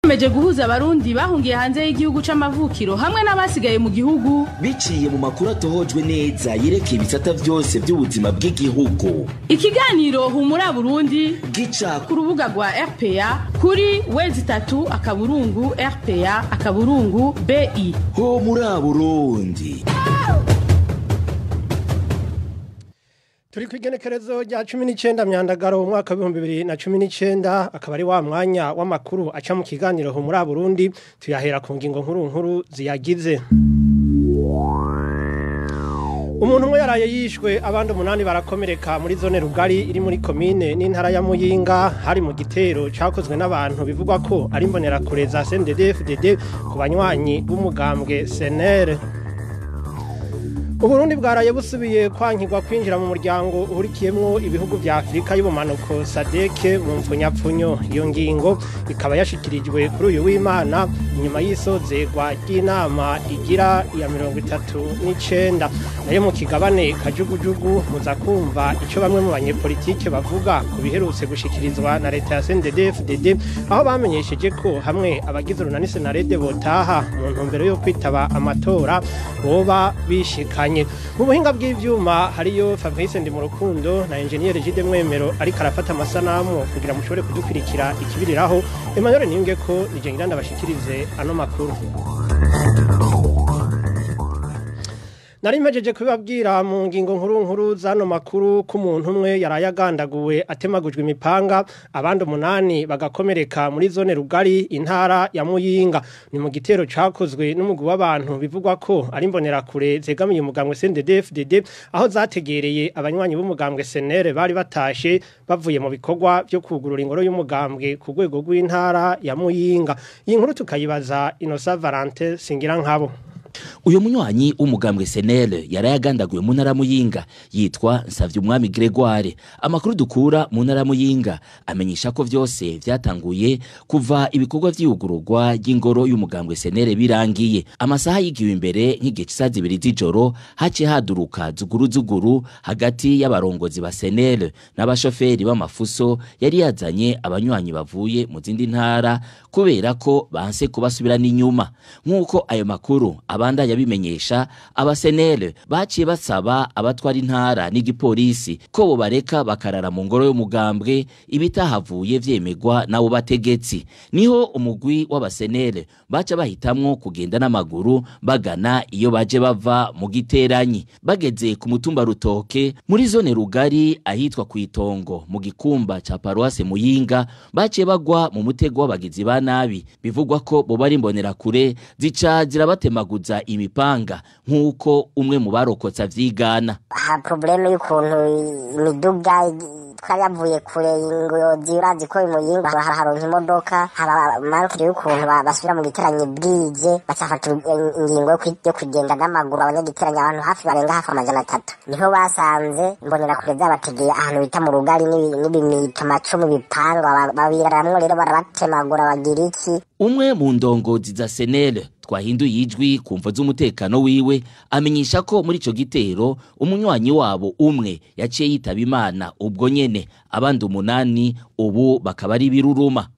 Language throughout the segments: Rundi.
Meje guhuza abarundi bahungiye hanze y'igihugu c'amavukiro hamwe n'abasigaye mu gihugu biciye mu makuru atohojwe neza yerekeye ibisata byose by'ubuzima bw'igihugu. Ikiganiro Humura Burundi gica ku rubuga rwa RPA kuri www.rpa.bi. Humura Burundi. Turi kwigenekerezo rya 19 myandagaro mu mwaka wa 2019 akaba ari wa mwanya w'amakuru aca mu kiganiro Humura Burundi tuyahera ku ngingo nkuru ziyagize. Umuntu umwe yaraye yishwe abandi 8 barakomereka muri zone Rugari iri muri commune n'intara ya Muyinga hari mu gitero cakozwe n'abantu bivugwa ko ari mbonera kure za CNDD-FDD ku banywanyi b'umugambwe SNL. Uburundi bwaraye busubiye kwankirwa kwinjira mu muryango uhurikiyemwo ibihugu vya Afrika y'ubumanuko SADC mu mfunyapfunyo. Iyo ngingo ikaba yashikirijwe kuri uyu w'Imana inyuma y'isozerwa ry'inama igira ya 39 nayo mu kigabane kajugujugu muza kumva ico bamwe mu banyepolitike bavuga ku biherutse gushikirizwa na leta ya CNDD-FDD aho bamenyesheje ko hamwe abagize urunani Senarede botaha mu ntumbero yo kwitaba amatora boba bishika. Mu buhinga bw'ivyuma hariyo Fabrice ndi mu rukundo na engineer Jide Mwemero ariko arafata amasanamu kugira mushobore kudukurikira ikibiriraho. Emmanuel Niyunge ko nije ngiranda bashikirize ano makuru. Nari mpejeje kubabwira mu ngingo nkuru zano makuru ku muntu umwe yarayagandaguwe atemagujwe imipanga abandi 8 bagakomereka muri zone Rugari intara ya Muyinga. Ni mu gitero cakozwe n'umugwi w'abantu bivugwa ko ari mbonera kure zegamiye umugambwe CNDD-FDD aho zategereye abanywanyi b'umugambwe SNL bari batashe bavuye mu bikorwa byo kugurura ingoro y'umugambwe ku rwego rw'intara ya Muyinga. Iyi nkuru tukayibaza Innocent Valentin Singirankabo. Uyo munywanyi w'umugambwe SNL yarayagandaguye mu ntara Muyinga yitwa Nsavyumwami Gregoire. Amakuru dukura mu ntara Muyinga amenyesha ko vyose vyatanguye kuva ibikorwa vy'ugururwa y'ingoro y'umugambwe SNL birangiye. Amasaha yigiwe imbere nk'igihe cy'isaha 2 z'ijoro hace haduruka zuguru hagati y'abarongozi ba SNL n'abashoferi b'amafuso yari yazanye abanywanyi bavuye mu zindi ntara kubera ko banse kubasubira n'inyuma. Nkuko ayo makuru abanda yabimenyesha abasenele baciye basaba abatwara intara n'igipolisi ko bo bareka bakarara mu ngoro y'umugambwe ibitahavuye vyemegwa nabo bategetsi. Niho umugwi w'abasenele baca bahitamwo kugenda n'amaguru bagana iyo baje bava mu giteranyi. Bageze ku mutumba Rutoke muri zone Rugari ahitwa Kwitongo mu gikumba ca Paroisse Muyinga baciye bagwa mu mutego w'abagizi ba nabi bivugwa ko bo bari mbonera kure zica zirabatemaguza imipanga nkuko umwe mu barokotsa vyigana. Ha probleme y'ukuntu imiduga twayavuye kure ingozi urazi ko Muyinga haronka imodoka haba manke y'ukuntu basubira mu giteranyi bwije bacafata ingingo yo kugenda n'amaguru abanyagiteranya abantu hafi barenga hafi 300 niho basanze mbonera kure zabategeye ahantu bita mu Rugari n'ibimita macumu bipanga babiramwe rero barabatemagura bagira iki. Umwe mu ndongozi za SNL twahinduye ijwi kumva z'umutekano wiwe amenyesha ko muri ico gitero umunywanyi wabo umwe yaciye yitaba Imana ubwo nyene abandi 8 ubu bakaba ari biruruma.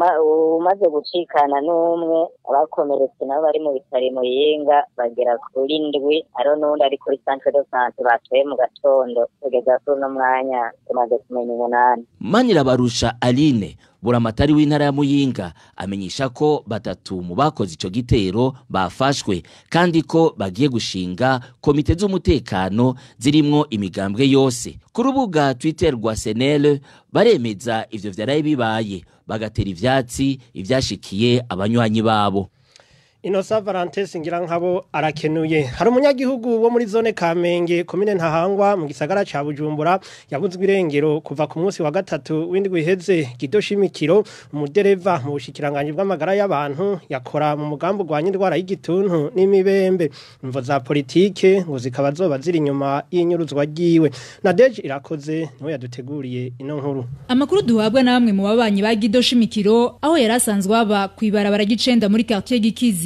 Umaze gucikana n'umwe abakomeretse nabo bari mu bitari Muyinga bagera kuri 7 aro nundi ari kuri centre de santé batoye mu gatondo kugeza kuri no mwanya tumaze kumenya 8. Manirabarusha Aline buramatari w'intara ya Muyinga amenyesha ko 3 mu bakoze ico gitero bafashwe kandi ko bagiye gushinga komite z'umutekano zirimwo imigambwe yose. Ku rubuga Twitter rwa SNL baremeza ivyo vyaraye bibaye bagatera ivyatsi ivyashikiye abanywanyi babo. Innocent Valentin Singirankabo arakenuye. Hari umunyagihugu wo muri zone Kamenge komine Ntahangwa mu gisagara ca Bujumbura yabuzwe irengero kuva ku munsi wa 3 w'indwi iheze. Gidoshimikiro umudereva mu bushikiranganje bw'amagara y'abantu yakora mu mugambo gwa nyindwara y'igituntu n'imibembe. Imvo za politike ngo zikaba zoba ziri inyuma y'inyuruzwa giwe. Nadeje irakoze niwe yaduteguriye ino nkuru. Amakuru duhabwa namwe mu babanyi ba Gidoshimikiro aho yarasanzwe aba kwibarabara gicenda muri quartier Gikizi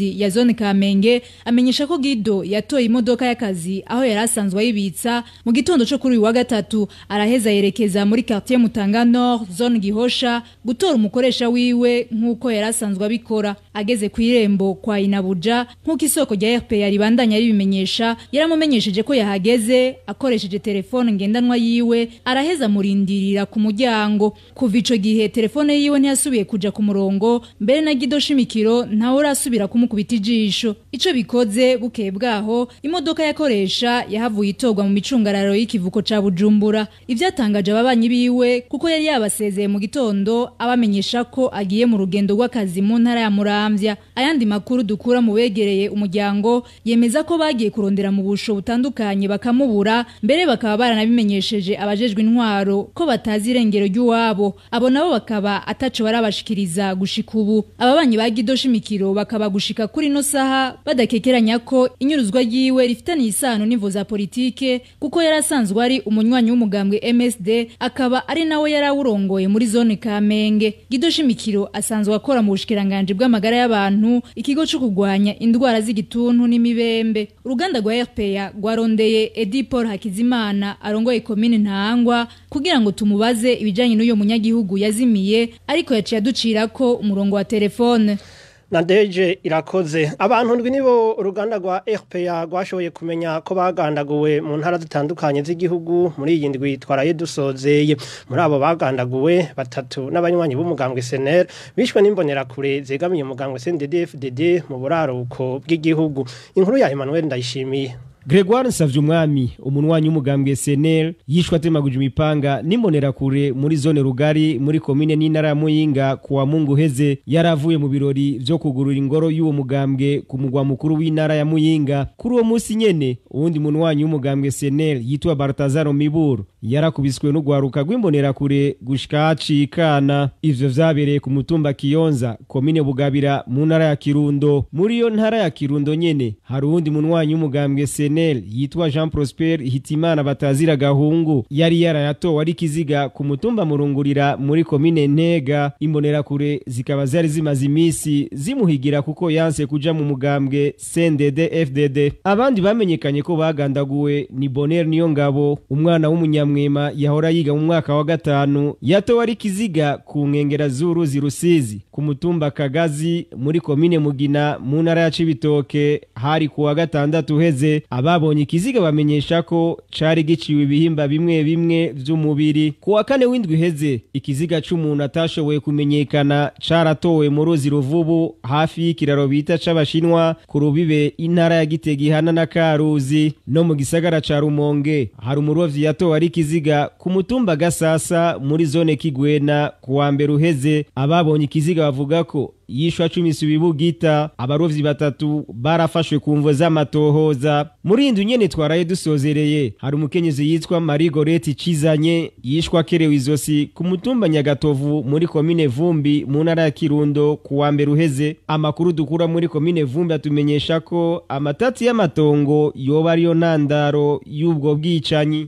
y'ubutunzi ya zone Kamenge amenyesha ko Guido yatoye imodoka y'akazi aho yarasanzwe ayibitsa mu gitondo cyo kuri uyu wa gatatu araheza yerekeza muri quartier Mutanga Nord zone Gihosha gutora umukoresha wiwe nkuko yarasanzwe abikora ageze ku irembo kwa Inabuja nkuko isoko rya RPA ribandanya ribimenyesha yaramumenyesheje ko yahageze akoresheje telefone ngendanwa yiwe araheza murindirira ku muryango kuva ico gihe telefone yiwe ntiyasubiye kuja ku murongo mbere na Guido Shimikiro ntawe urasubira kumukubita ijisho ico bikoze bukeye bwaho imodoka yakoresha yahavuye itogwa mu micungararo y'ikivuko ca Bujumbura ivyatangaje ababanyi biwe kuko yari yabasezeye mu gitondo abamenyesha ko agiye mu rugendo rw'akazi mu ntara ya Muramvya ayandi makuru dukura mu begereye umuryango yemeza ko bagiye kurondera mu busho butandukanye bakamubura mbere bakaba baranabimenyesheje abajejwe intwaro ko batazi irengero ry'uwabo abo nabo bakaba ataco barabashikiriza gushika ubu ababanyi ba Guido Shimikiro bakaba gushika kuri no saha badakekeranya ko inyuruzwa ryiwe rifitaniye isano n'imvo za politike kuko yarasanzwe ari umunywanyi w'umugambwe MSD akaba ari nawe yarawurongoye muri zone Kamenge Guido Shimikiro asanzwe akora mu bushikiranganje bw'amagara y'abantu ikigo cyo kugwanya indwara z'igituntu n'imibembe uruganda rwa RPA rwarondeye Edi Paul Hakizimana arongoye komine Ntahangwa kugira ngo tumubaze ibijanye n'uyo munyagihugu yazimiye ariko yaciye aducira ko umurongo wa telefone Nadeje irakoze abantu ndwi nibo uruganda rwa RPA rwashoboye kumenya ko bagandaguwe mu ntara zitandukanye z'igihugu muri iyi ndwi twaraye dusozeye muri abo bagandaguwe batatu n'abanywanyi b'umugambwe SNL bishwe n'imbonera kure zegamiye umugambwe CNDD-FDD mu buraruko bw'igihugu inkuru ya Emmanuel Ndayishimiye Gregoire Nsavyumwami umunwanyi w'umugambwe SNL yishwe atemaguje imipanga n'imbonera kure muri zone rugari muri komine n'intara ya Muyinga kuwa Mungu heze yaravuye mu birori byo kugurura ingoro y'uwo mugambwe ku mugwa mukuru w'intara ya Muyinga kuri uwo munsi nyene uwundi munwanyi w'umugambwe SNL yitwa Bartazaro Miburu yarakubiswe n'ugwaruka rw'imbonera kure gushika acikana ivyo vyabereye ku mutumba Kiyonza komine Bugabira mu ntara ya Kirundo muri yo ntara ya Kirundo nyene hari uwundi munwanyi w'umugambwe SNL yitwa Jean Prosper Hitimana batazira gahungu yari yarayatowe ari kiziga ku mutumba Murungurira muri komine Ntega imbonera kure zikaba zari zimaze imisi zimuhigira kuko yanse kuja mu mugambwe CNDD-FDD abandi bamenyekanye ko bagandaguwe ni Bonheur Niyongabo umwana w'umunyamwema yahora yiga mu mwaka wa gatanu yatowe ari kiziga ku nkengera z'uruzi Rusizi ku mutumba Kagazi muri komine Mugina mu ntara ya Cibitoke hari kuwa gatandatu heze ababonye ikiziga bamenyesha ko cari giciwe ibihimba bimwe bimwe vy'umubiri kuwa kane w'indwi heze ikiziga c'umuntu atashoboye kumenyekana caratowe mu ruzi Ruvubu hafi y'ikiraro bita c'abashinwa ku rubibe intara ya Gitega ihana na Karuzi no mu gisagara ca Rumonge hari umurovyi yatowe ari kiziga ku mutumba Gasasa muri zone Kigwena kuwa mbere uheze ababonye ikiziga bavuga ko yishwa cumisi bibugita abarovyi batatu barafashwe ku mvo z'amatohoza muri indu nyene twaraye dusozereye hari umukenyezi yitwa Marie Goreti Cizanye yishwa kerewe izosi ku mutumba Nyagatovu muri komine Vumbi mu ntara ya Kirundo kuwa mbere uheze amakuru dukura muri komine Vumbi atumenyesha ko amatati y'amatongo yoba ariyo ntandaro y'ubwo bwicanyi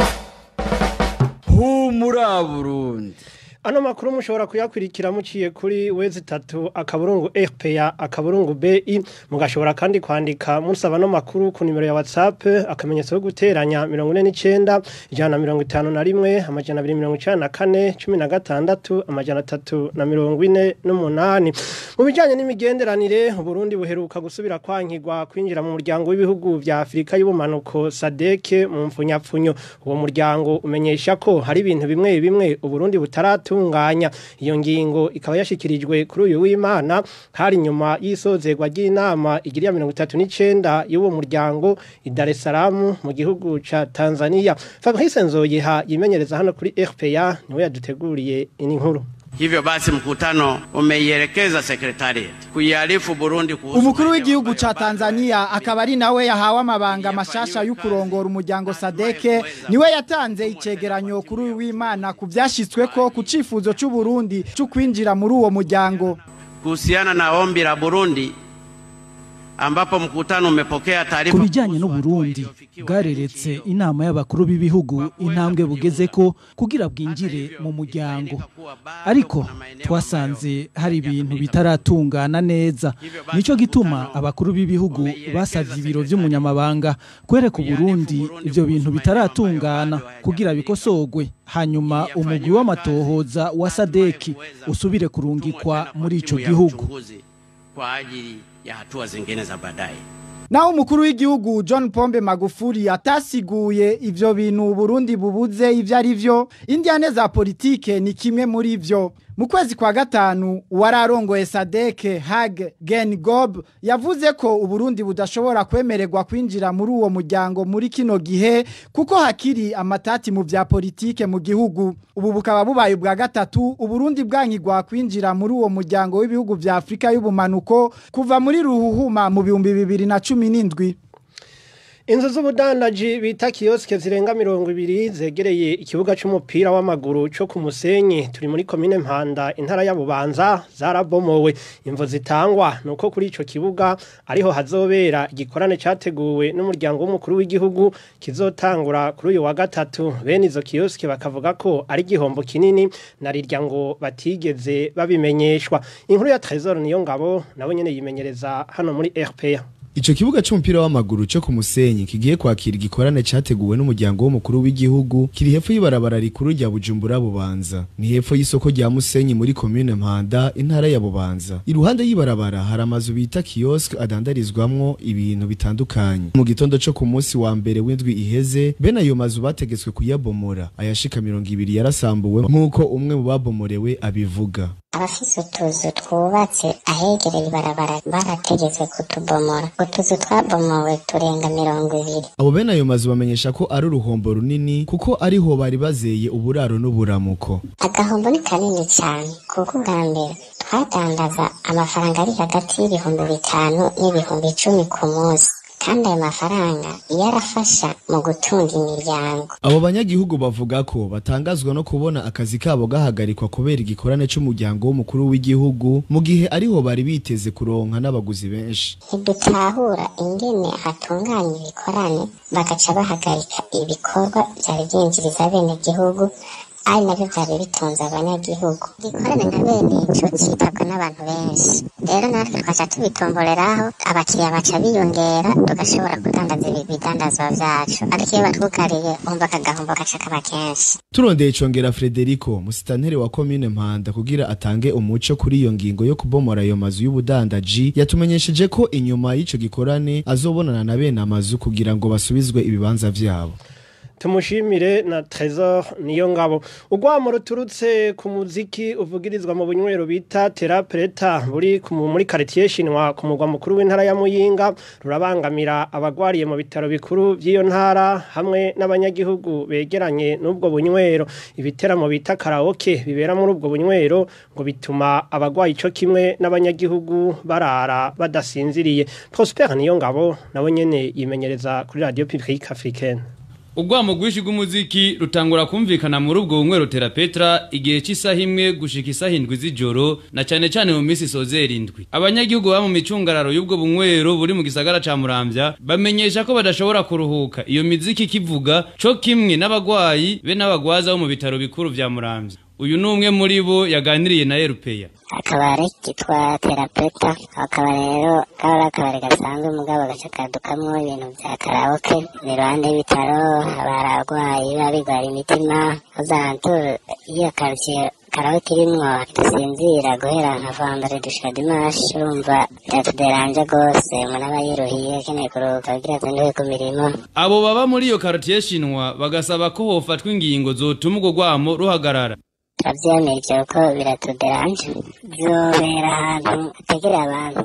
Humura Burundi Ano makuru mushobora kuyakurikira muciye kuri wezi3 akaburungu RPA akaburungu BI mugashobora kandi kwandika musaba no makuru ku nimero ya WhatsApp akamenyetso guteranya 49 151 amajana 294 16 amajana 348 mu bijanye n'imigenderanire Burundi buheruka gusubira kwankirwa kwinjira mu muryango w'ibihugu vya Afrika y'ubumanuko SADC mu mfunyapfunyo uwo muryango umenyesha ko hari ibintu bimwe bimwe Burundi butaratu tunganya iyo ngingo ikaba yashikirijwe kuri uyu w'Imana hari nyuma y'isozerwa ry'inama igiriya 39 y'uwo muryango i Dar es Salaam mu gihugu ca Tanzania Fabrice Nzoyiha yimenyereza hano kuri RPA niwe yaduteguriye inkuru Hivyo basi mkutano umeielekeza sekretariat kuiarifu Burundi kuhusu Umukuru w'igihugu ca Tanzania akaba ari nawe yahawe amabanga mashasha y'ukurongora umuryango SADC niwe yatanze icegeranyo kuri w'Imana kuvyashitsweko ku cifuzo c'u Burundi cyo kwinjira muri uwo muryango kuhusiana na ombi la Burundi ambapo mkutano umepokea taarifa kubijanye no Burundi bwareretse inama y'abakuru b'ibihugu intambwe bugeze ko kugira bwinjire mu muryango, ariko twasanze hari ibintu bitaratungana neza. Nico gituma abakuru b'ibihugu basavye ibiro vy'umunyamabanga kwereka Burundi ivyo bintu bitaratungana kugira bikosogwe, hanyuma umugwi w'amatohoza wa Sadeki usubire kurungikwa muri ico gihugu kwa ajili ya hatua zingine za baadaye. Naho umukuru w'igihugu John Pombe Magufuli atasiguye ivyo bintu Burundi bubuze ivyo ari vyo, indiane za politike ni kimwe muri vyo. Mu kwezi kwa gatanu wararongoye Sadeke Hage Gengob yavuze ko Uburundi budashobora kwemererwa kwinjira muri uwo muryango muri kino gihe kuko hakiri amatati mu vya politike mu gihugu. Ubu bukaba bubaye bwa gatatu Uburundi bwankigwa kwinjira muri uwo muryango w'ibihugu vya Afrika y'ubumanuko kuva muri Ruhuhuma mu 2017. Inzu z'ubudandaji bita kioske zirenga 200 zegereye ikibuga c'umupira w'amaguru cyo ku Musenyi turi muri commune Mpanda intara ya Bubanza zarabomowe. Imvo zitangwa nuko kuri ico kibuga ariho hazobera igikorane cyateguwe n'umuryango w'umukuru w'igihugu kizotangura kuri uyu wa gatatu. Bene izo kioske bakavuga ko ari gihombo kinini narirya ngo batigeze babimenyeshwa. Inkuru ya Trésor niyo ngabo nabo nyene yimenyereza hano muri RPA. Ico kibuga c'umupira w'amaguru cyo ku Musenyi kigiye kwakira igikorane cyateguwe n'umuryango w'umukuru w'igihugu kiri hepfo y'ibarabara rikuru rya Bujumbura Bubanza, ni hepfo y'isoko rya Musenyi muri commune Mpanda intara ya Bubanza. Iruhande y'ibarabara hari amazu bita kiosk adandarizwamwo ibintu bitandukanye. Mu gitondo cyo ku munsi wa mbere w'indwi iheze bene ayo mazu bategetswe kuyabomora, ayashika 200 yarasambuwe nk'uko umwe mu babomorewe abivuga. Abafise utuzu twubatse ahegereye ibarabara barategetswe kutubomora. Utuzu twabomowe turenga 20. Abo bene ayo mazu bamenyesha ko ari uruhombo runini kuko ariho bari bazeye uburaro n'uburamuko. Agahombo ni kanini cyane kuko bwa mbere twatandaza amafaranga ari hagati y'ibihumbi 5 n'ibihumbi 10 ku munsi. Kandi ayo mafaranga yarafasha mu gutunga imiryango. Abo banyagihugu bavuga ko batangazwa no kubona akazi kabo gahagarikwa kubera igikorane c'umuryango w'umukuru w'igihugu mu gihe ariho bari biteze kuronka n'abaguzi benshi. Ntidutahura ingene hatunganya ibikorane bagaca bahagarika ibikorwa byari byinjiriza bene gihugu ari nabyo byari bitunze abanyagihugu. Igikorane nka bene ico citabwa n'abantu benshi, rero natwe twaca tubitomboreraho abakiriya baca biyongera tugashobora kudandaza ibidandazwa vyacu, ariko iyo batwugariye umva akagahombo gaca kaba kenshi. Turondeye Congera Frederico musitantere wa commune Mpanda kugira atange umuco kuri iyo ngingo yo kubomora ayo mazu y'ubudandaji, yatumenyesheje ko inyuma y'ico gikorane azobonana na bene amazu kugira ngo basubizwe ibibanza vyabo. Tumushimire na Trésor niyo ngabo. Ugwamo ruturutse ku muziki uvugirizwa mu bunywero bita Terapreta buri muri quartier Shinwa ku mugwa mukuru w'intara ya Muyinga rurabangamira abagwariye mu bitaro bikuru by'iyo ntara hamwe n'abanyagihugu begeranye n'ubwo bunywero. Ibiteramo bita karaoke bibera muri ubwo bunywero ngo bituma abagwayi ico kimwe n'abanyagihugu barara badasinziriye. Prosper niyo ngabo nabo nyene yimenyereza kuri Radio Publique Africaine. Ugwamo gwishi gumuziki rutangura kumvikana muri ubwo bunywero Terapetra igihe cy'isaha imwe gushika isaha 7 z'ijoro na cyane cyane mu minsi sozera 7. Abanyagihugu ba mu micungararo y'ubwo bunywero buri mu gisagara ca Muramvya bamenyesha ko badashobora kuruhuka iyo miziki kivuga co kimwe n'abagwayi be n'abagwaza bo mu bitaro bikuru vya Muramvya. Uyu numwe muri bo yaganiriye na Erupeya. Akabare kitwa Terapetra, akabare rero kabare gasanzwe mugabo gacakadukamwo ibintu vya karaoke iruhande y'ibitaro abaragwayi babigwara imitima uzantu iyo karaoke irimwo tusinzira guhera nka Vandre dushika Dimanche urumva byatuderanje gose umuntu aba yiruhiye keneye kuruhuka kugira azenduke ku mirimo. Abo baba muri iyo quartier Shinwa bagasaba ko hofatwa ingingo zotuma ubwo gwamo ruhagarara. Tavyemeye ko biratuderanje zobera ahantu ategera abantu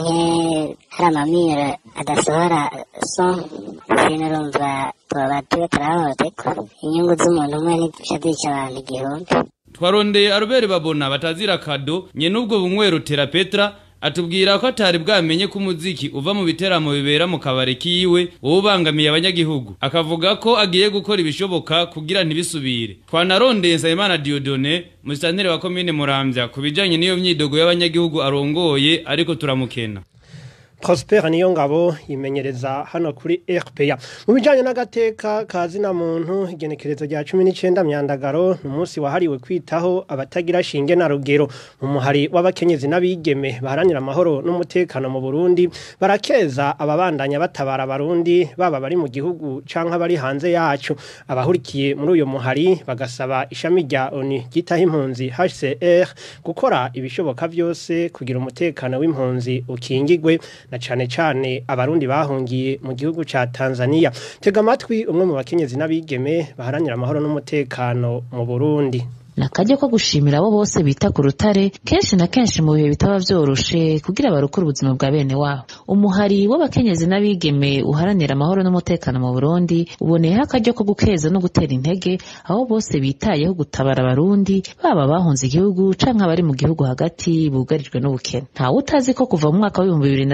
canke hari amamiro adasohora son sinurumva twabatuye turahohoterwa inyungu z'umuntu umwe n'ishazica abantu igihumbi. Twarondeye Albert Babona batazira kado nye n'ubwo bunywero Terapetra atubwira ko atari bwamenye ko umuziki uva mu biteramo bibera mu kabare kiwe ubangamiye abanyagihugu, akavuga ko agiye gukora ibishoboka kugira ntibisubire. Twanarondeye Nsabimana Dieudonné musitantere wa commune Muramvya kubijanye n'iyo myidogo y'abanyagihugu arongoye ariko turamukena. Prosper Niyongabo yimenyereza hano kuri RPA. Mu bijanye n'agateka kazina muntu igenekerezo rya 19 myandagaro umunsi wahariwe kwitaho abatagira shinge na rugero mu muhari w'abakenyezi n'abigeme baharanira amahoro n'umutekano mu Burundi barakeza ababandanya batabara abarundi baba bari mu gihugu canka bari hanze yacu. Abahurikiye muri uyo muhari bagasaba ishami rya ONU gitaho impunzi HCR gukora ibishoboka byose kugira umutekano w'impunzi ukingigwe na cane abarundi bahungiye mu gihugu ca Tanzania. Tega amatwi umwe mu bakenyezi n'abigeme baharanira amahoro n'umutekano mu Burundi. Nakajya ko gushimira abo bose bita ku rutare kenshi na kenshi mu bihe bitaba vyoroshe kugira barukura ubuzima bwa bene wabo. Umuhari w'abakenyezi n'abigeme uharanira amahoro n'umutekano mu Burundi uboneyeho akajya ko gukeza no gutera intege aho bose bitayeho gutabara abarundi baba bahunze igihugu canke bari mu gihugu hagati bugarijwe n'ubukene. Ntawe utazi ko kuva mu mwaka wa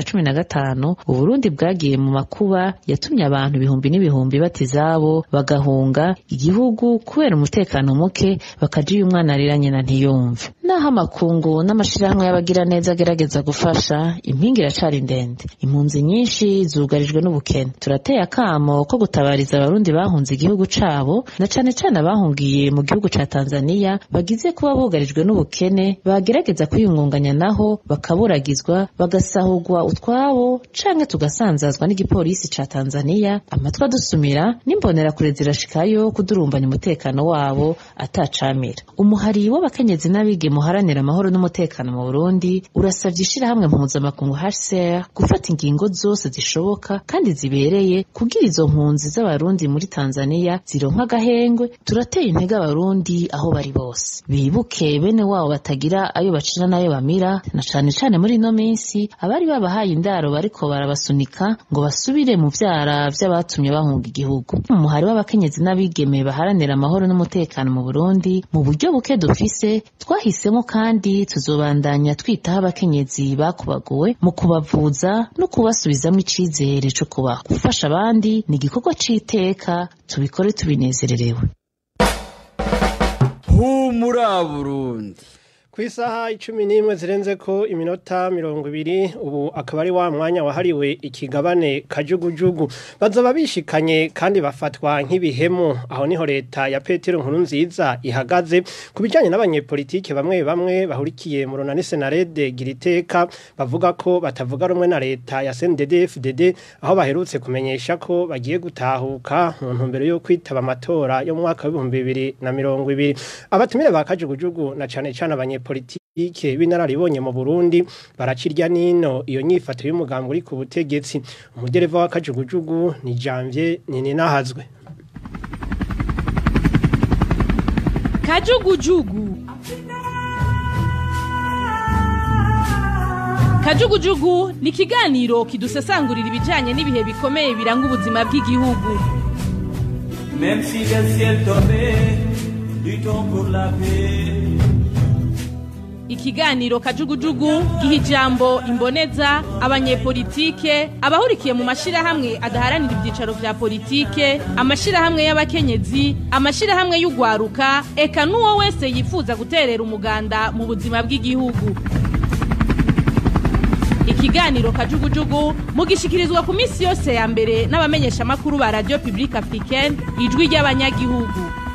2015 Uburundi bwagiye mu makuba yatumye abantu ibihumbi n'ibihumbi batizabo bagahunga igihugu kubera umutekano muke bakaji umwana ariranye na ntiyumve. Naho amakungu n'amashirahamwe y'abagira neza agerageza gufasha impinga iracari ndende. Impunzi nyinshi zugarijwe n'ubukene. Turateye akamo ko gutabariza abarundi bahunze igihugu cabo na cane abahungiye mu gihugu ca Tanzania bagize kuba bugarijwe n'ubukene bagerageza kwiyungunganya naho bakaburagizwa bagasahurwa utwabo canke tugasanzazwa n'igipolisi ca Tanzania amatwa dusumira n'imbonera kure zirashikayo kudurumbanya umutekano wabo atacamira. Umuhari w'abakenyezi n'abige muharanira amahoro n'umutekano mu Burundi urasavye ishirahamwe mpuzamakungu HCR gufata ingingo zose zishoboka kandi zibereye kugira izo mpunzi z'abarundi muri Tanzania zironka agahengwe. Turateye intege abarundi aho bari bose bibuke bene wabo batagira ayo bacira nayo bamira na cane muri no minsi abari babahaye indaro bariko barabasunika ngo basubire mu vyara vy'abatumye bahunga igihugu. Umuhari w'abakenyezi n'abigeme baharanira amahoro n'umutekano mu Burundi mu buryo buke dufise twahisemo kandi tuzobandanya twitaho abakenyezi bakubaguwe mu kubavuza no kubasubizamo icizere cyo kubaho. Gufasha abandi ni igikorwa c'iteka tubikore tubinezererewe. Humura Burundi. Kwisaha 11 zirenze ko iminota 20 ubu akaba ari wa mwanya wahariwe ikigabane kajugujugu bazoba bishikanye kandi bafatwa nk'ibihemu. Aho niho leta ya Petero Nkurunziza ihagaze kubijanye n'abanyepolitike bamwe bahurikiye mu runani Senarede Giriteka bavuga ko batavuga rumwe na leta ya CNDD-FDD aho baherutse kumenyesha ko bagiye gutahuka mu ntumbero yo kwitaba amatora yo mu mwaka wa 2020. Abatumire ba kajugujugu na cane politike binararibonye mu Burundi baracirya nino iyo nyifato y'umugambo uri ku butegetsi. Umudereva wa kajugujugu ni Janvier Ninahazwe. Kajugujugu Kajugujugu ni kiganiro kidusesangurira ibijanye n'ibihe bikomeye biranga ubuzima bw'igihugu. Même si le ciel tombait, luttons pour la paix. Ikiganiro Kajugujugu giha ijambo imboneza abanyepolitike abahurikiye mu mashirahamwe adaharanira ibyicaro vya politike, amashirahamwe y'abakenyezi, amashirahamwe y'ugwaruka eka nuwo wese yifuza guterera umuganda mu buzima bw'igihugu. Ikiganiro Kajugujugu mugishikirizwa ku minsi yose ya mbere n'abamenyesha makuru ba Radio Publique Africaine ijwi ry'abanyagihugu.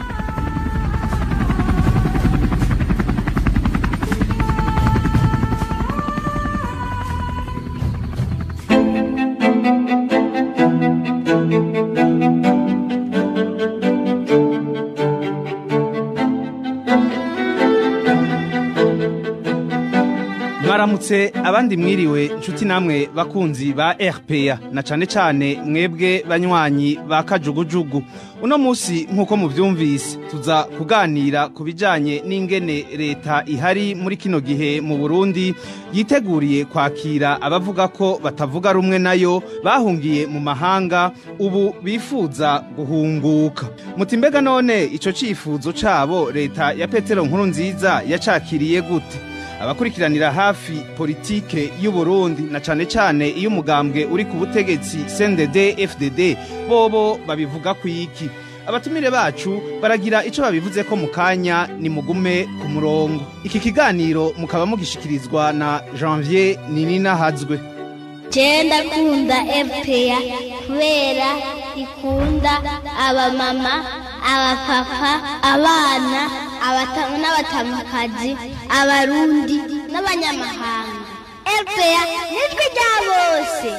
Mwaramutse abandi mwiriwe nshuti namwe bakunzi ba RPA na cane mwebwe banywanyi ba kajugujugu. Uno musi nkuko muvyumvise tuza kuganira kubijanye n'ingene leta ihari muri kino gihe mu Burundi yiteguriye kwakira abavuga ko batavuga rumwe nayo bahungiye mu mahanga ubu bifuza guhunguka. Mutimbega none ico cifuzo cabo leta ya Petero Nkurunziza yacakiriye gute? Abakurikiranira hafi politike y'u Burundi na cane iyo umugambwe uri ku butegetsi CNDD-FDD bobo babivuga kwiki. Abatumire bacu baragira ico babivuze ko mukanya ni mugume ku murongo. Iki kiganiro mukaba mugishikirizwa na Janvier Ninahazwe. Jenda kunda RPA kubera ikunda abamama, abapapa, abana, abatamu n'abatamukazi, abarundi n'abanyamahanga. RPA nitwe rya bose.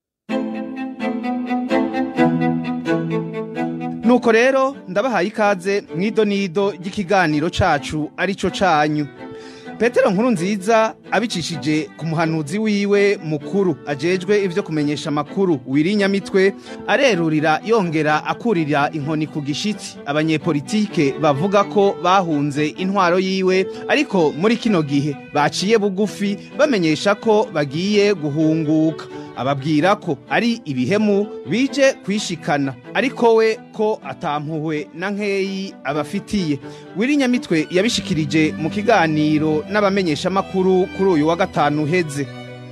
Nuko rero ndabahaye ikaze mw'idonido ry'ikiganiro cacu arico canyu. Petero Nkurunziza abicishije ku muhanuzi wiwe mukuru ajejwe ivyo kumenyesha amakuru Wirinyamitwe arerurira yongera akurira inkoni ku gishitsi abanyepolitike bavuga ko bahunze intwaro yiwe, ariko muri kino gihe baciye bugufi bamenyesha ko bagiye guhunguka. Ababwira ko ari ibihemu bije kwishikana, ariko we ko atampuhwe na nkeyi abafitiye. Wirinyamitwe yabishikirije mu kiganiro n'abamenyesha makuru kuri uyu wa gatanu uheze.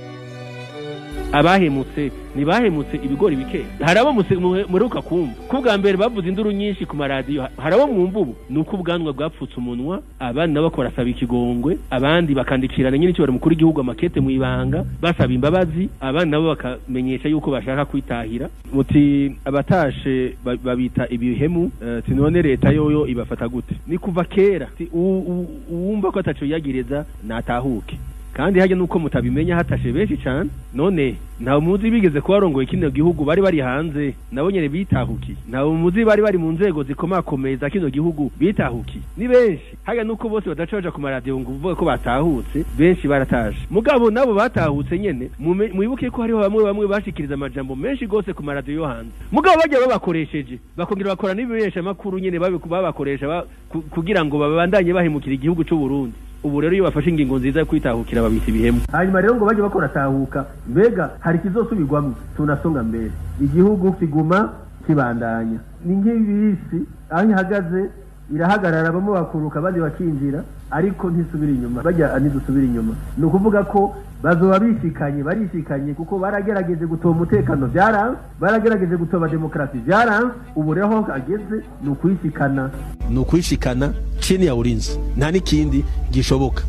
Abahemutse ntibahemutse ibigori bike, harabo muruka kumva kubwa mbere bavuze induru nyinshi ku maradiyo, harabo mwumva ubu nuko ubwanwa bwapfutse umunwa, abandi nabo bakora saba ikigongwe, abandi bakandikirana nyine cyo bari mukuru igihugu amakete mu ibanga basaba imbabazi, abandi nabo bakamenyesha yuko bashaka kwitahira. Muti abatashe babita ibihemu, tinone leta yoyo ibafata gute? Ni kuva kera uwumva ko ataco yagireza natahuke, kandi hajya nuko mutabimenya hatashe benshi cyane. None nta muzi bigeze kubarongoye kino gihugu bari hanze nabo nyene bitahuki, nta muzi bari mu nzego zikomakomeza kino gihugu bitahuki, ni benshi. Hajya nuko bose badacaja ku maradiyo ngo uvuge ko batahutse, benshi barataje. Mugabo nabo batahutse nyene mwibuke ko hariho bamwe bashikiriza amajambo menshi gose ku maradiyo yo hanze, mugabo bajya babakoresheje bakongera bakora n'ibimenyesha makuru nyene babakoresha kugira ngo babandanye bahemukira igihugu cy'u Burundi. Ubu rero iyo bafashe ingingo nziza yo kwitahukira babita ibihemu, hanyuma rero ngo baje bakora tahuka, mbega hari kizosubirwamo tunasonga mbere, igihugu kiguma kibandanya. Ni nk'ibisi aho ihagaze irahagarara, bamwe bakuruka abandi bakinjira, ariko ntisubira inyuma, bajya ntidusubira inyuma. Ni ukuvuga ko bazoba barishikanye kuko baragerageje gutoba umutekano byaranze, baragerageje gutoba demokrasi byaranze. Ubu rero aho ageze ni ukwishikana chini ya ulinzi, nta n'ikindi gishoboka.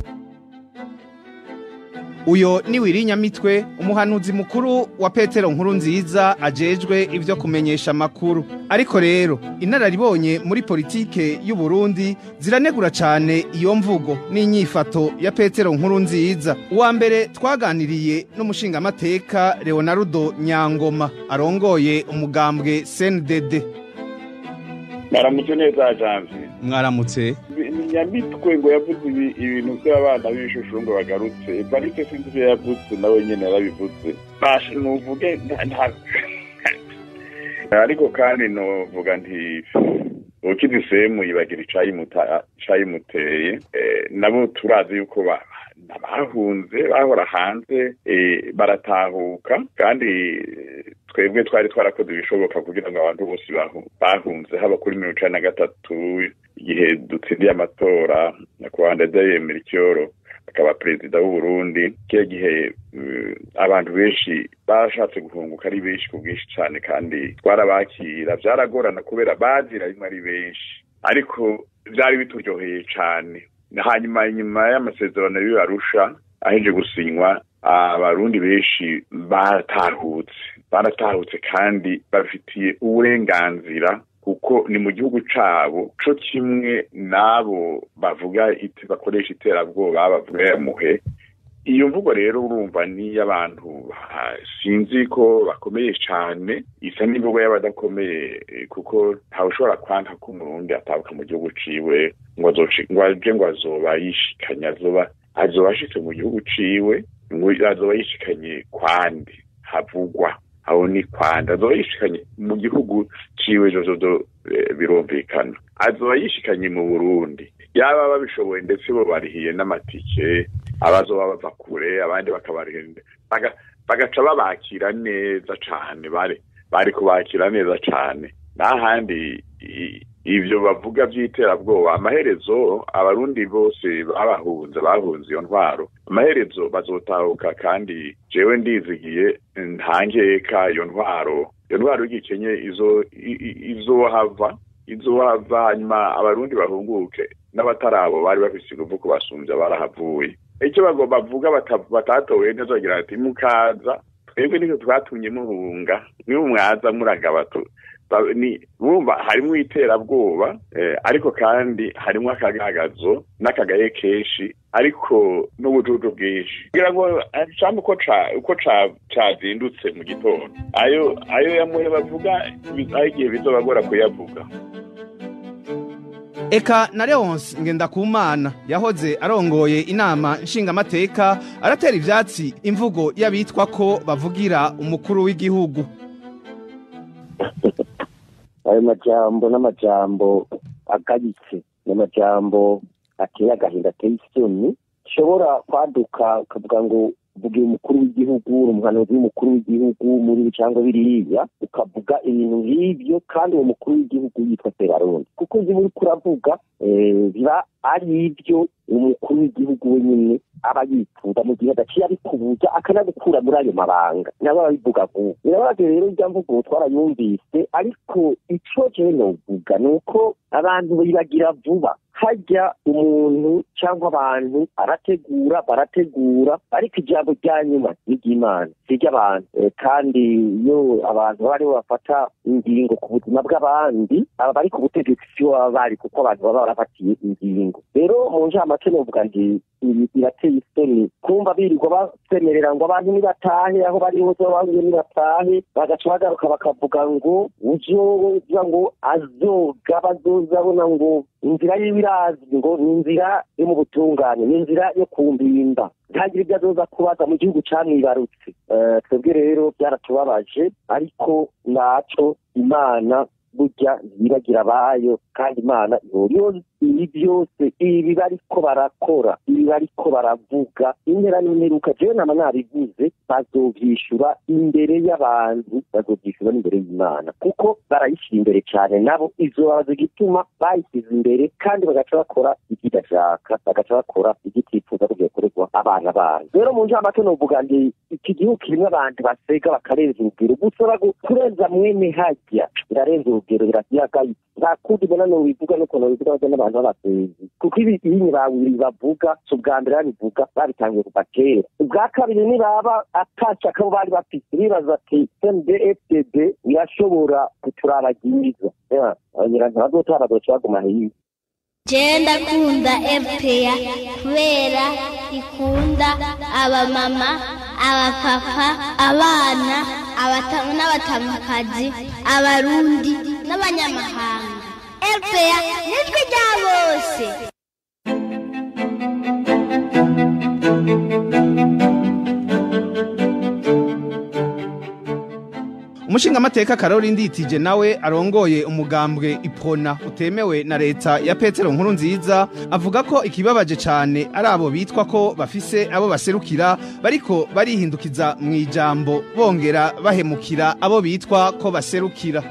Uyo ni Wirinyamitwe, umuhanuzi mukuru wa Petero Nkurunziza ajejwe ivyo kumenyesha makuru. Ariko rero inararibonye muri politike y'u Burundi ziranegura cane iyo mvugo n'inyifato ya Petero Nkurunziza. Uwa mbere twaganiriye n'umushinga amateka Leonardo Nyangoma arongoye umugambwe CNDD. Mwaramutse neza Janvier. Mwaramutse. Nyamitwe ngo yavuze ibintu by'abana b'ishusho ngo bagarutse, barite sinzi yavuze nawe nyene yarabivuze. Bashe nuvuge ariko kandi no vuga nti ukidisemu yibagira icayimuteye, nabo turazi yuko bahunze bahora hanze baratahuka, kandi twebwe twari twarakoze ibishoboka kugira ngo abantu bose bahunze, haba kuri 1993 igihe dutsindiye amatora nyakubahwa Melchior akaba perezida w'u Burundi. Kiye gihe abantu benshi bashatse guhunguka ari benshi kubwishi cyane, kandi twarabakira byaragorana kubera bazira rimwe ari benshi, ariko byari bituryoheye cyane. Hanyuma inyuma y'amasezerano y'Arusha aheje gusinywa, abarundi benshi baratahutse kandi bafitiye uburenganzira, kuko ni mu gihugu cabo co kimwe nabo bavuga bakoresha iterabwoba bavuga yamuhe. Iyo mvugo rero urumva ni y'abantu sinzi ko bakomeye cyane, isa n'imvugo y'abadakomeye, kuko ntawushobora kwanka ko umurundi atabuka mu gihugu ciwe ngo azoba yishikanye, azoba ashitse mu gihugu ciwe, ngo azoba yishikanye kwandi havugwa aho ni kwanda, azoba yishikanye mu gihugu ciwe jojo birumvikana, azoba yishikanye mu Burundi. Yaba babishoboye ndetse bo barihiye n'amatike, abazoba bava kure abandi bakabarihenda bagaca babakira neza cane, bari kubakira neza cane. Nahandi ivyo bavuga vy'iterabwoba, amaherezo abarundi bose bahunze iyo ntwaro, amaherezo bazotahuka, kandi jewe ndizigiye ntangeka iyo ntwaro y'igikenye izohava, hanyuma abarundi bahunguke, n'abatarabo bari bafise inguvu kubasumbya barahavuye. Icyo bavuga batatowe neza bagira ati mukaza twebwe niko twatumye muhunga niyo mwaza muragabato ni bumva harimo iterabwoba ariko kandi harimo akagagazo n'akagaye keshi ariko n'ubujuju bwinshi kugira ngo cyangwa uko cyazindutse mu gitondo ayo yamuhe bavuga igihe bizobagora kuyavuga. Eka na Leonce Ngendakumana yahoze arongoye inama nshingamateka aratera ivyatsi imvugo y'abitwa ko bavugira umukuru w'igihugu. Ayo majambo n'amajambo agayitse n'amajambo ateye agahinda ateye isoni shobora kwaduka ukavuga ngo vuga umukuru w'igihugu umuhanuzi w'umukuru w'igihugu muri cyangwa biriya ukavuga ibintu nk'ibyo kandi uwo mukuru w'igihugu yitwa Serarundi kuko ibyo uri kuravuga biba ari ibyo umukuru w'igihugu wenyine aba yifuza mu gihe adaciye abikubuza akanagukura muri ayo mabanga nabo babivuga vuba birabaga rero irya mvugo twarayumvise ariko ico jewe novuga ni uko abantu bibagira vuba hajya umuntu cyangwa abantu barategura ariko ijambo rya nyuma ry'Imana ry'abantu kandi iyo abantu bari bafata ingingo ku buzima bw'abandi aba bari ku butegetsi baba bari kuko abantu baba barafatiye ingingo rero mu njamake novuga ndi birateye isoni kumva birirwa basemerera ngo abantu nibatahe aho bari hose babangiye nibatahe bagaca bagaruka bakavuga ngo uzoza ngo azoga bazozabona ngo inzira y'ibirazwi ngo ni inzira yo mu butungane ni inzira yo kumbimba ntagira ibyo azoza kubaza mu gihugu camwibarutse twebwe rero byaratubabaje ariko naco Imana burya yibagira abayo kandi Imana ihoriyo ibi byose ibi bariko barakora ibi bariko baravuga intera n'imperuka jewe nama nabivuze bazovyishura imbere y'abantu bazovyishura imbere y'Imana kuko barayishyira imbere cyane nabo izobaza igituma bayisize imbere kandi bagaca bakora ikidashaka bagaca bakora igitifuza ko gikorerwa abana babo rero mu njamake novuga ndi iki gihugu kirimo abantu basega bakarenza urugero gusa kurenza mwene hajya birarenza urugero birasiyagaye nta kundi mbona nobivuga n'ukuntu bivuga baza n'abantu b'abasezi kuko ibinyi bawiri bavuga si ubwa mbere babivuga babitangiye kuva kera ubwa kabiri nibaba atashaka bo bari bafite bibaza ati CNDD-FDD irashobora kuturabagiza abanyiranta bazotora bazoca baguma hirya. Jenda kunda FPA kubera ikunda abamama abapapa abana abatamu n'abatamukazi abarundi n'abanyamahanga FPA nitwe rya bose. Umushingamateka Karoli Nditije nawe arongoye umugambwe Iprona utemewe na leta ya Petero Nkurunziza avuga ko ikibabaje cyane ari abo bitwa ko bafise abo baserukira bariko barihindukiza mu ijambo bongera bahemukira abo bitwa ko baserukira.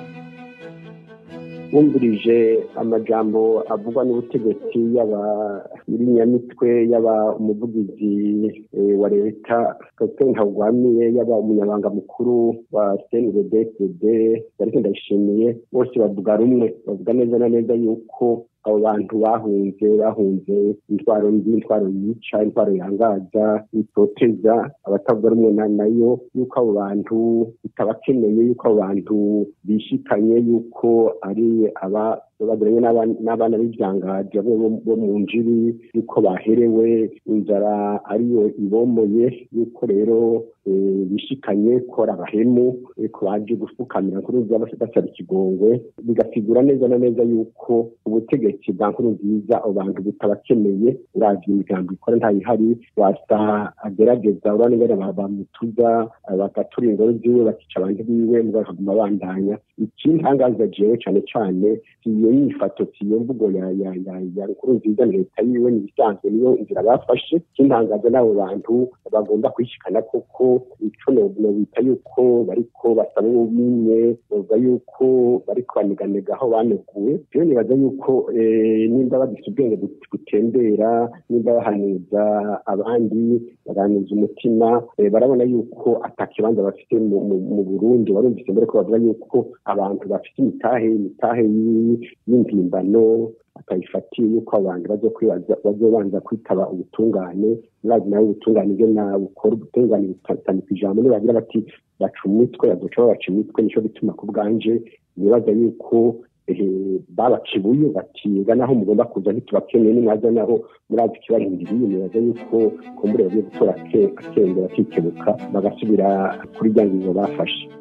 Wumvirije amajambo avugwa n'ubutegetsi yaba nyamitwe yaba umuvugizi wa leta ntagwamiye yaba umunyabanga mukuru wa CNDD-FDD ariko ndashimiye bose bavuga rumwe bavuga neza na neza yuko abo bantu bahunze intwaro yica intwaro yangaza itoteza abatavuga rumwe nayo yuko abo bantu bitabakeneye yuko abo bantu bishikanye yuko ari bagiranye n'abana b'ibyangaje bo mu njiri yuko baherewe inzara ariyo ibomoye yuko rero bishikanye kora abahemu ko baje gufukamira kuri basaba ikigongwe bigasigura neza na neza yuko ubutegetsi bwa Nkurunziza abo bantu butabakeneye uravye imigambi ikora ntayihari wasa agerageza urane ngere bamutuza bagatura ingoro ziwe bakica abantu biwe bakaguma bandanya ikintangaza jewe cyane iyo yifato iyo mvugo ya Nkurunziza leta yiwe nibisanzwe niyo inzira bafashe kintangaza n'abo bantu bagomba kwishikana koko ico no bita yuko bariko basaba ubumwe bavuga yuko bariko baniganega aho baneguwe byo nibaza yuko nimba bagifite ubwenge gutembera nimba bahanuza abandi baganuza umutima barabona yuko atakibanza bafite mu Burundi barumvise mbere ko bavuga yuko abantu bafite imitahe y'impimbano tutayifatiye yuko abantu bazobanza kwitaba ubutungane murazi nawe ubutungane ibyo nabukora ubutungane butandika ijambo nibagira bati baca umutwe bazoca babaca imitwe nico gituma ku bwanje nibaza yuko babacibuye batiga naho mugomba kuza ntitubakeneye nimwaza naho murazi ikibarindiriye nibaza yuko kumbure bagiye gutora akenge bakikebuka bagasubira kuri rya ngingo bafashe.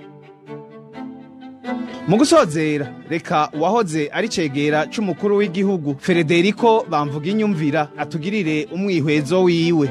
Mu gusozera reka uwahoze ari cegera c'umukuru w'igihugu Federico Bamvuginyumvira atugirire umwihwezo wiwe.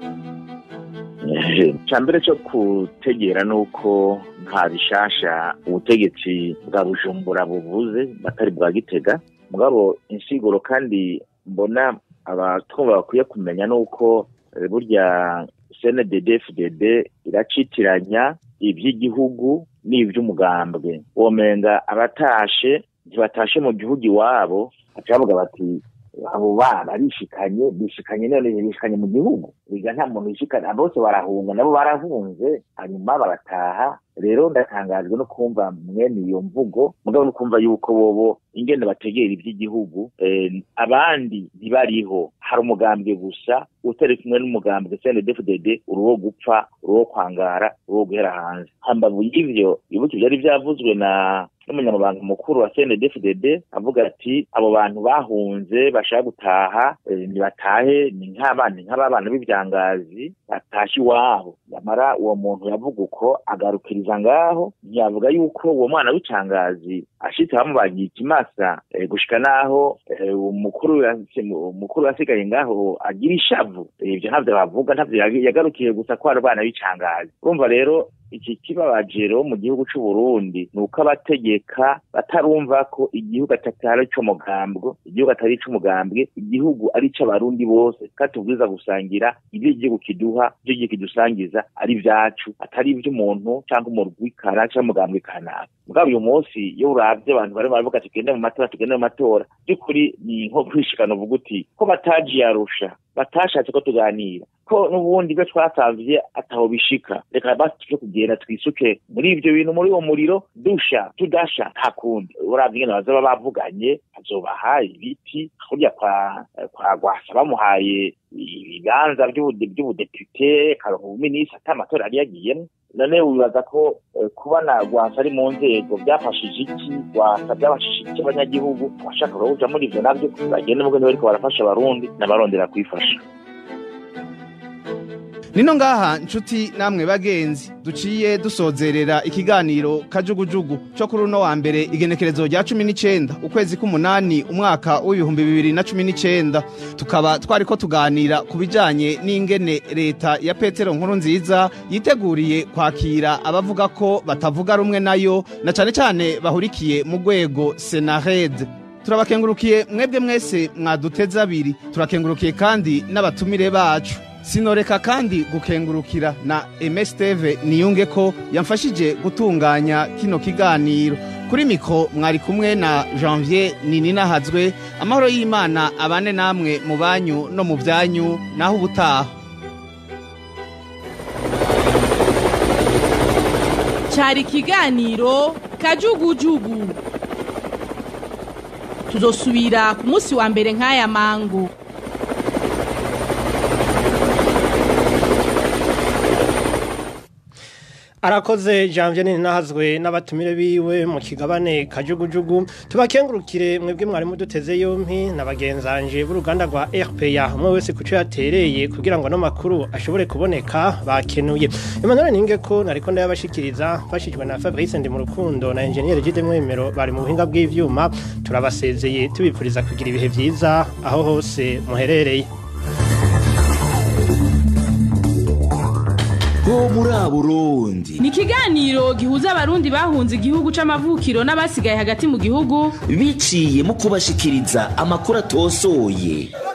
Cambere cyo kutegera nuko nta bishasha ubutegetsi bwa Bujumbura buvuze batari bwa Gitega mugabo insiguro kandi mbona abatwumva bakwiye kumenya nuko burya CNDD-FDD iracitiranya iby'igihugu n'ivy'umugambwe womenga abatashe ntibatashe mu gihugu iwabo acavuga bati abo bana bishikanye none bishikanye mu gihugu biga nta muntu bishikana bose barahunga nabo barahunze hanyuma barataha rero ndatangajwe no kumva mwene iyo mvugo mugabo no kumva yuko bobo ingene bategera iby'igihugu abandi ntibariho hari umugambwe gusa utari kumwe n'umugambwe CNDD-FDD uruwo gupfa uruwo kwangara uruwo guhera hanze hambavu y'ivyo ibuki byari byavuzwe n'umunyamabanga mukuru wa CNDD-FDD avuga ati abo bantu bahunze bashaka gutaha nibatahe ni nk'abana b'ibyangazi batashi wabo yamara uwo muntu yavuga uko agarukiriza ngaho ntiyavuga yuko uwo mwana w'icangazi ashitse bamubagiye ikimasa gushika naho umukuru yasigaye ngaho agira ishavu ivyo ntavyo bavuga ntavyo yagarukiye gusa ko abana b'icangazi urumva rero iki kibabajero mu gihugu c'u Burundi nuko abategeka batarumva ko igihugu atatari cyo mugambwe igihugu atari cyo mugambwe igihugu ari c'abarundi bose katubwiza gusangira ibyo igihugu kiduha byo gihe kidusangiza ari vyacu atari ivy'umuntu cyangwa umurwikara cyangwa mugambwe kanaka mugabo uyu munsi iyo uravye abantu bari baravuga tugende mu matora by'ukuri ni nko kwishikana uvuga uti ko bataji yarusha batashatse ko tuganira ko n'ubundi byo twasavye ataho bishika reka batuje kugenda twisuke muri ibyo bintu muri uwo muriro dusha tudasha nta kundi uravye ngene bazaba bavuganye azobahaye ibiti kurya kwa Gwasa bamuhaye ibibanza by'ubudepite karongo ubuminisi atamatora yari yagiyemo none wibaza ko kubana Gwasa ari mu nzego byafashije iki Gwasa byabashije iki abanyagihugu bashaka kuja muri ivyo navyo bagenda mugende bariko barafasha abarundi n'abarondera kwifasha. Nino ngaha nshuti namwe bagenzi duciye dusozerera ikiganiro kajugujugu cyo kuri uno wa mbere igenekerezo rya 19 ukwezi k'umunani umwaka w'2019 tukaba twariko tuganira kubijanye n'ingene leta ya Petero Nkurunziza yiteguriye kwakira abavuga ko batavuga rumwe nayo na cane cane bahurikiye mu rwego Senared. Turabakengurukiye mwebwe mwese mwaduteza abiri turakengurukiye kandi n'abatumire bacu sinoreka kandi gukengurukira na Steve Niyunge ko yamfashije gutunganya kino kiganiro kuri mikro mwari kumwe na Janvier Nininahazwe amahoro y'Imana abane namwe mu banyu no mu byanyu naho ubutaha. Cyari kiganiro kajugujugu tuzosubira ku munsi wa mbere nk'aya mangu. Arakoze Janvier Ninahazwe n'abatumire biwe mu kigabane kajugujugu tubakengurukire mwebwe mwari muduteze yompi nabagenzanje b'uruganda rwa RPA umwe wese kuco yatereye kugira ngo no makuru ashobore kuboneka bakenuye Emmanuel Ninge ko nariko ndabashikiriza bashijwe na Fabrice ndi mu rukundo na engineer Gide Mwemero bari mu buhinga bw'ivyuma turabasezeye tubipfuriza kugira ibihe vyiza aho hose muherereye. muri Burundi ni ikiganiro gihuza abarundi bahunze igihugu c'amavukiro n'abasigaye hagati mu gihugu biciye mu kubashikiriza amakuru atosoye